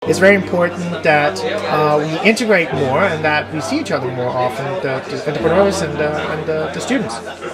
it's very important that we integrate more and that we see each other more often, the entrepreneurs and the students.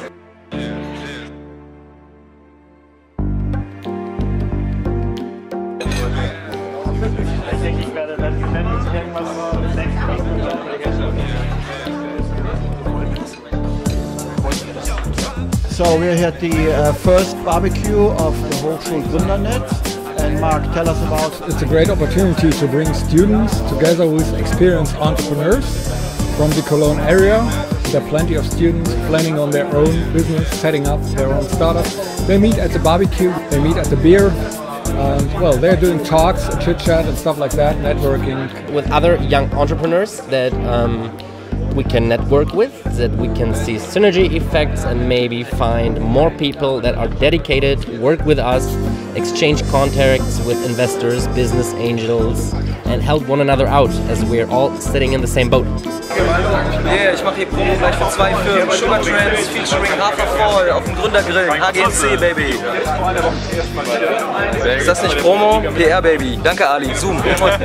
So we're here at the first barbecue of the Hochschul Gründernetz, and Mark, tell us about. It's a great opportunity to bring students together with experienced entrepreneurs from the Cologne area. There are plenty of students planning on their own business, setting up their own startups. They meet at the barbecue, they meet at the beer, and well, they're doing talks, chit-chat and stuff like that, networking. With other young entrepreneurs that we can network with, that we can see synergy effects and maybe find more people that are dedicated, work with us, exchange contacts with investors, business angels and help one another out as we're all sitting in the same boat. Yeah, ich mache hier Promo gleich für 2 Firmen. Sugar Trends featuring Hafervoll auf dem Gründergrill. HGC, Baby. Ist das nicht Promo? PR, Baby. Danke, Ali. Zoom.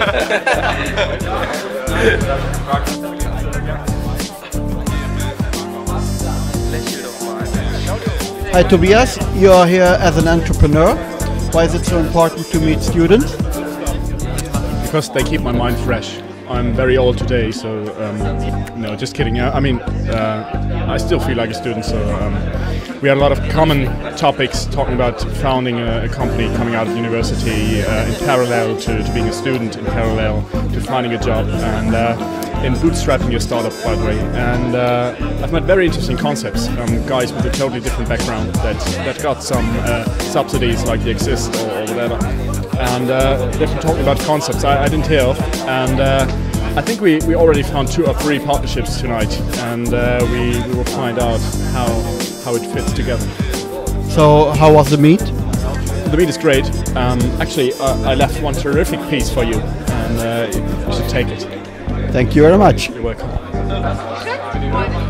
Hi Tobias, you are here as an entrepreneur. Why is it so important to meet students? Because they keep my mind fresh. I'm very old today, so no, just kidding. I mean, I still feel like a student, so we had a lot of common topics talking about founding a company coming out of university in parallel to being a student, in parallel to finding a job, and in bootstrapping your startup, by the way. And I've met very interesting concepts, guys with a totally different background that got some subsidies like the Exist or whatever. And they've been talking about concepts I didn't hear of, and I think we already found 2 or 3 partnerships tonight, and we will find out how it fits together. So how was the meet? The meet is great. Actually, I left one terrific piece for you, and you should take it. Thank you very much. You're welcome.